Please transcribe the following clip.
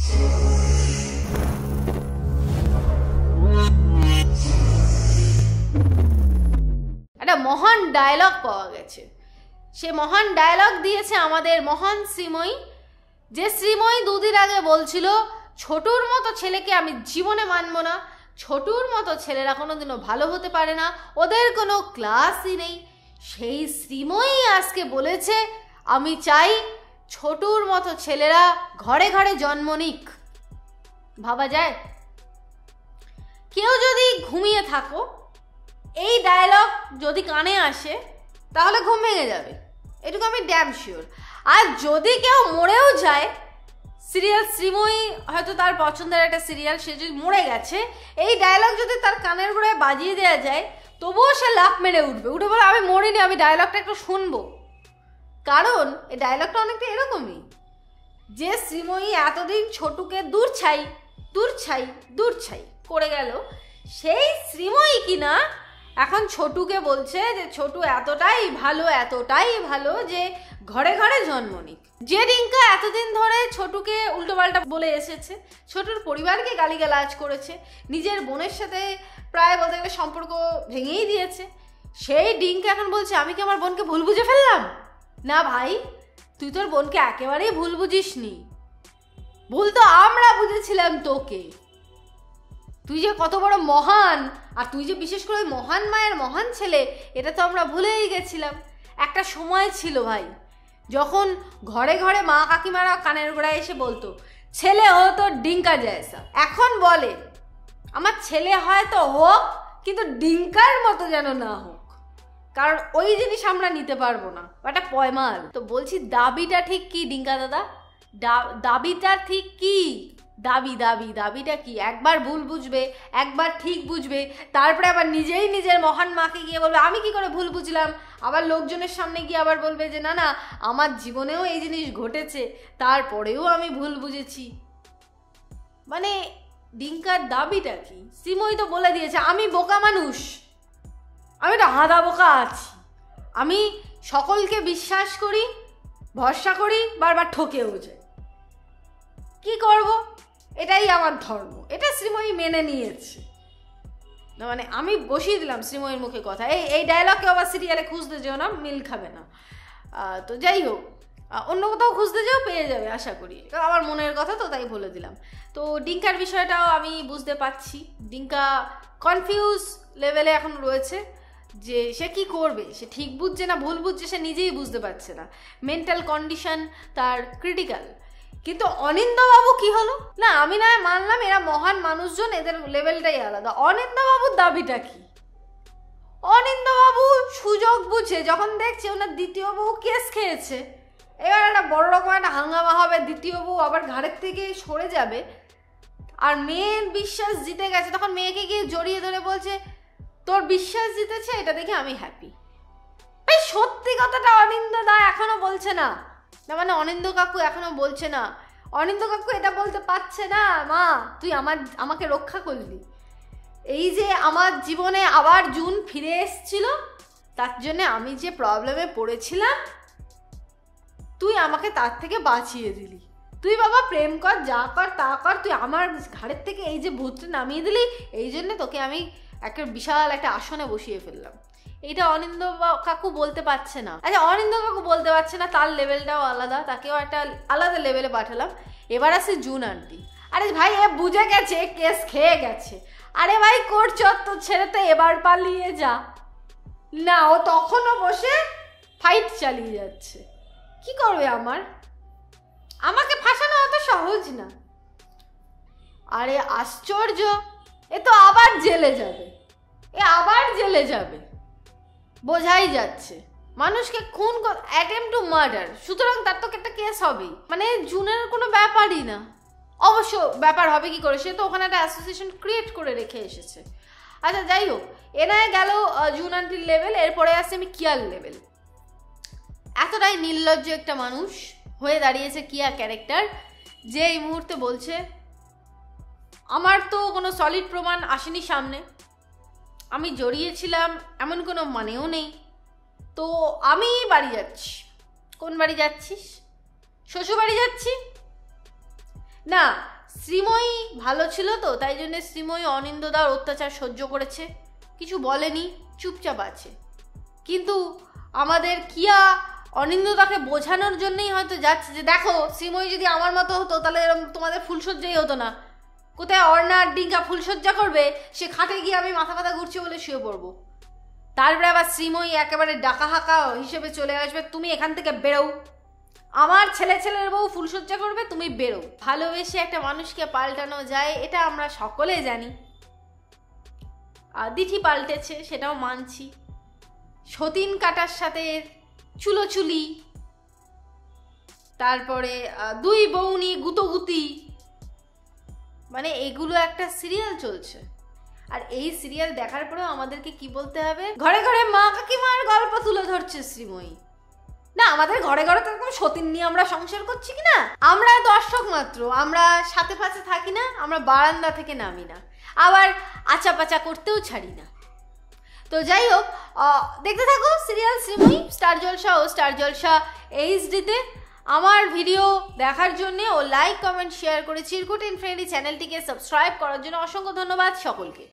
একটা মহান ডায়লগ পাওয়া গেছে। সে মহান ডায়লগ দিয়েছে আমাদের মহান শ্রীময়ী, যে শ্রীময়ী দুদিন আগে বলছিল ছোটুর মতো ছেলেকে আমি জীবনে মানব না, ছোটুর মতো ছেলেরা কোনোদিনও ভালো হতে পারে না, ওদের কোনো ক্লাসই নেই। সেই শ্রীময়ী আজকে বলেছে আমি চাই ছোটুর মতো ছেলেরা ঘরে ঘরে জন্ম নিক। ভাবা যায়? কেউ যদি ঘুমিয়ে থাকো, এই ডায়লগ যদি কানে আসে তাহলে ঘুম ভেঙে যাবে, এটুকু আমি ড্যাম শিওর। আর যদি কেউ মরেও যায়, সিরিয়াল শ্রীময়ী হয়তো তার পছন্দের একটা সিরিয়াল, সে যদি মরে গেছে, এই ডায়লগ যদি তার কানের গোড়ায় বাজিয়ে দেওয়া যায়, তবুও সে লাফ মেরে উঠবে, উঠে বলে আমি মরিনি, আমি ডায়লগটা একটু শুনবো। কারণ এই ডায়লগটা অনেকটা এরকমই, যে শ্রীময়ী এতদিন ছোটুকে দূর ছাই দূর ছাই দূর ছাই করে গেল, সেই শ্রীময়ী কিনা এখন ছোটুকে বলছে যে ছোটু এতটাই ভালো যে ঘরে ঘরে জন্ম নিক। যে রিঙ্কা এতদিন ধরে ছোটুকে উল্টোপাল্টা বলে এসেছে, ছোটুর পরিবারকে গালিগালাজ করেছে, নিজের বোনের সাথে প্রায় বলতে গেলে সম্পর্ক ভেঙেই দিয়েছে, সেই ডিঙ্কা এখন বলছে আমি কি আমার বোনকে ভুল বুঝে ফেললাম? না ভাই, তুই তোর বোনকে একেবারেই ভুল বুঝিসনি, ভুল তো আমরা বুঝেছিলাম তোকে। তুই যে কত বড় মহান, আর তুই যে বিশেষ করে মহান মায়ের মহান ছেলে, এটা তো আমরা ভুলেই গেছিলাম। একটা সময় ছিল ভাই, যখন ঘরে ঘরে মা কাকিমারা কানের গোড়ায় এসে বলতো ছেলে হো তো ডিঙ্কা জয়সা। এখন বলে আমার ছেলে হয়তো হোক, কিন্তু ডিঙ্কার মতো যেন না হোক, কারণ ওই জিনিস আমরা নিতে পারবো না, একটা পয়মাল। তো বলছি দাবিটা ঠিক কি ডিঙ্কা দাদা? দাবিটা ঠিক কি? দাবিটা কি? একবার ভুল বুঝবে, একবার ঠিক বুঝবে, তারপরে আবার নিজেই নিজের মহান মাকে গিয়ে বলবে আমি কি করে ভুল বুঝলাম, আবার লোকজনের সামনে গিয়ে আবার বলবে যে না না আমার জীবনেও এই জিনিস ঘটেছে, তারপরেও আমি ভুল বুঝেছি। মানে ডিঙ্কার দাবিটা কি? শ্রীময়ী তো বলে দিয়েছে আমি বোকা মানুষ, আমি একটা হাদা বোকা আছি, আমি সকলকে বিশ্বাস করি, ভরসা করি, বারবার ঠকেও যাই, কি করব, এটাই আমার ধর্ম। এটা শ্রীময়ী মেনে নিয়েছে। না মানে আমি বসিয়ে দিলাম শ্রীময়ীর মুখে কথা, এই ডায়লগকে আবার সিরিয়ালে খুঁজতে যেও না, মিল খাবে না। তো যাই হোক, অন্য কোথাও খুঁজতে যেও, পেয়ে যাবে আশা করি, আমার মনের কথা তো তাই বলে দিলাম। তো ডিঙ্কার বিষয়টাও আমি বুঝতে পারছি, ডিঙ্কা কনফিউজ লেভেলে এখন রয়েছে, যে সে কি করবে, সে ঠিক বুঝছে না ভুল বুঝছে সে নিজেই বুঝতে পারছে না, মেন্টাল কন্ডিশন তার ক্রিটিক্যাল। কিন্তু অনিন্দ্যবাবু কি হলো? না আমি না মানলাম এরা মহান মানুষজন, এদের লেভেলটাই আলাদা। অনিন্দ্যবাবুর দাবিটা কি? অনিন্দ্যবাবু সুযোগ বুঝে যখন দেখছে ওনার দ্বিতীয় বউ কেস খেয়েছে, এবার একটা বড় রকম একটা হাঙ্গামা হবে, দ্বিতীয় বউ আবার ঘাড়ের থেকে সরে যাবে, আর মেয়ের বিশ্বাস জিতে গেছে, তখন মেয়েকে গিয়ে জড়িয়ে ধরে বলছে তোর বিশ্বাস জিতেছে, এটা দেখে আমি হ্যাপি। এই সত্যি কথাটা অনিন্দ্য দা এখনো বলছে না, না মানে অনিন্দ্য কাকু এখনো বলছে না, অনিন্দ্য কাকু এটা বলতে পারছে না মা তুই আমাকে রক্ষা করলি, এই যে আমার জীবনে আবার জুন ফিরে এসেছিল, তার জন্য আমি যে প্রবলেমে পড়েছিলাম তুই আমাকে তার থেকে বাঁচিয়ে দিলি, তুই বাবা প্রেম কর যা কর তা কর, তুই আমার ঘাড়ের থেকে এই যে ভূতটা নামিয়ে দিলি, এই জন্য তোকে আমি একটা বিশাল একটা আসনে বসিয়ে ফেললাম। এইটা অনিন্দ্য কাকু বলতে পারছে না। আচ্ছা অনিন্দ্য কাকু বলতে পারছে না, তার লেভেলটাও আলাদা, তাকেও একটা আলাদা লেভেলে পাঠালাম। এবার আসে জুন আন্টি, আরে ভাই এ বুঝে গেছে কেস খেয়ে গেছে, আরে ভাই কোর্ট চত্বর ছেড়ে তো এবার পালিয়ে যা না, ও তখনও বসে ফাইট চালিয়ে যাচ্ছে। কি করবে আমাকে ফাঁসানো অত সহজ না। আরে আশ্চর্য, এ তো আবার জেলে যাবে, আবার জেলে যাবে, বোঝাই যাচ্ছে মানুষকে খুন অ্যাটেম্প টু মার্ডার, সুতরাং তার তো একটা কেস হবেই, মানে জুনের কোনো ব্যাপারই না। অবশ্য ব্যাপার হবে কি করে, সে তো ওখানে একটা অ্যাসোসিয়েশন ক্রিয়েট করে রেখে এসেছে। আচ্ছা যাই হোক, এনায় গেল জুন আন্টির লেভেল, এরপরে আসছে আমি কিয়ার লেভেল। এতটাই নির্লজ্জ একটা মানুষ হয়ে দাঁড়িয়েছে কিয়া ক্যারেক্টার, যে এই মুহূর্তে বলছে আমার তো কোনো সলিড প্রমাণ আসেনি সামনে, আমি জড়িয়েছিলাম এমন কোনো মানেও নেই, তো আমি বাড়ি যাচ্ছি। কোন বাড়ি যাচ্ছিস? শ্বশুর বাড়ি যাচ্ছি। না, শ্রীময়ী ভালো ছিল তো, তাই জন্য শ্রীময়ী অনিন্দদার অত্যাচার সহ্য করেছে, কিছু বলেনি, চুপচাপ আছে। কিন্তু আমাদের কিয়া অনিন্দদাকে বোঝানোর জন্যই হয়তো যাচ্ছে যে দেখো শ্রীময়ী যদি আমার মতো হতো তাহলে এরকম তোমাদের ফুলসজ্জাই হতো না। কোথায় অর্ণা আর ডিঙ্কা ফুলসজ্জা করবে, সে খাটে গিয়ে আমি মাথা ব্যথা ঘুরছে বলে শুয়ে পড়বো। তারপরে আবার শ্রীময়ী একেবারে ডাকা হাঁকা হিসেবে চলে আসবে, তুমি এখান থেকে বেরো, আমার ছেলের বউ ফুলসজ্জা করবে, তুমি বেরো। ভালোবেসে একটা মানুষকে পাল্টানো যায়, এটা আমরা সকলে জানি। দিঠি পাল্টেছে, সেটাও মানছি। সতীন কাটার সাথে চুলোচুলি, তারপরে দুই বউনি গুতোগুতি, মানে এগুলো একটা সিরিয়াল চলছে। আর এই সিরিয়াল দেখার পরেও আমাদেরকে কি বলতে হবে, ঘরে ঘরে মা কাকিমার গল্প তুলে ধরছে শ্রীময়ী। না, আমাদের ঘরে ঘরে তো এরকম সতীন নিয়ে আমরা সংসার করছি কিনা, আমরা দর্শক মাত্র, আমরা সাথে পাশে থাকি না, আমরা বারান্দা থেকে নামি না, আবার আচা পাচা করতেও ছাড়ি না। তো যাই হোক, দেখতে থাকো সিরিয়াল শ্রীময়ী স্টার জলসা ও স্টার জলসা এইচডিতে। আমার ভিডিও দেখার জন্য ও লাইক কমেন্ট শেয়ার করে চিরকুট ইন ফ্রেন্ডলি চ্যানেলটিকে সাবস্ক্রাইব করার জন্য অসংখ্য ধন্যবাদ সকলকে।